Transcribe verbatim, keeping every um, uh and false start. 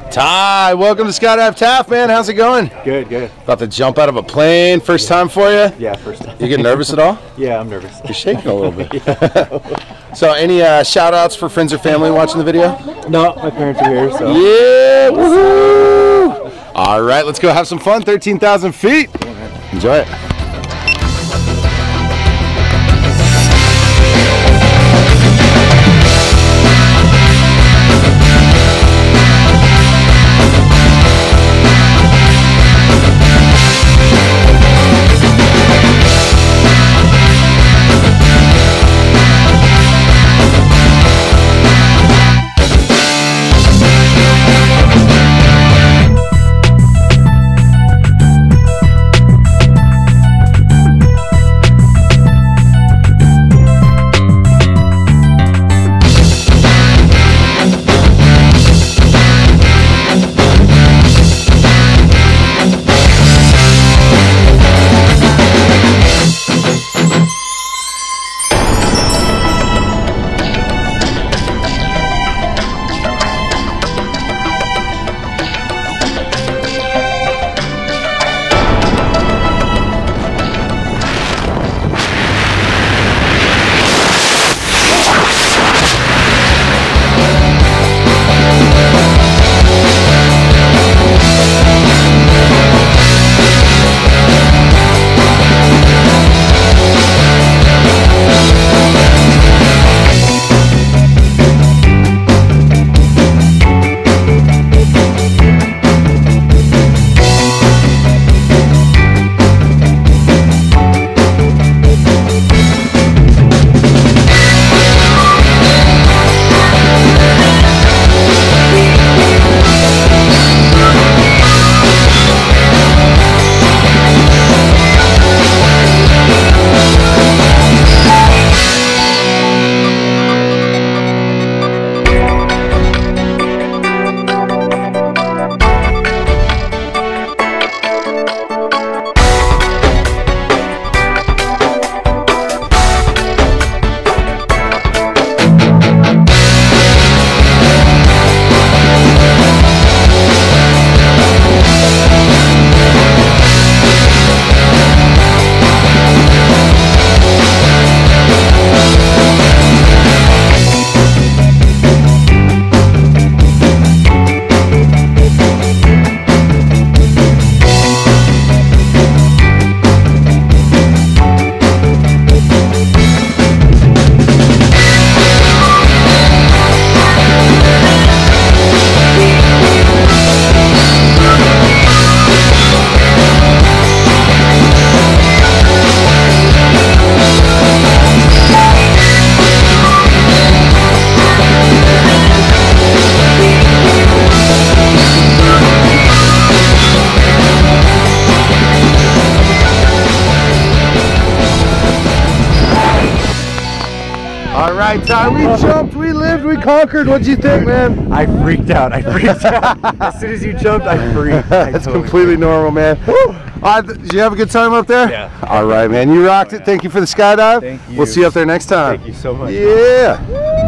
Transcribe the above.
Ty, welcome to Skydive Taft, man. How's it going? Good, good. About to jump out of a plane. First time for you? Yeah, first time. You get nervous at all? Yeah, I'm nervous. You're shaking a little bit. So any uh, shout outs for friends or family watching the video? No, my parents are here, so. Yeah, woohoo! All right, let's go have some fun. thirteen thousand feet. Enjoy it. All right, Ty, we jumped, we lived, we conquered. What'd you think, man? I freaked out. I freaked out. As soon as you jumped, I freaked. I That's totally completely freaked. normal, man. Uh, did you have a good time up there? Yeah. All right, man. You rocked it. Thank you for the skydive. Thank you. We'll see you up there next time. Thank you so much. Yeah.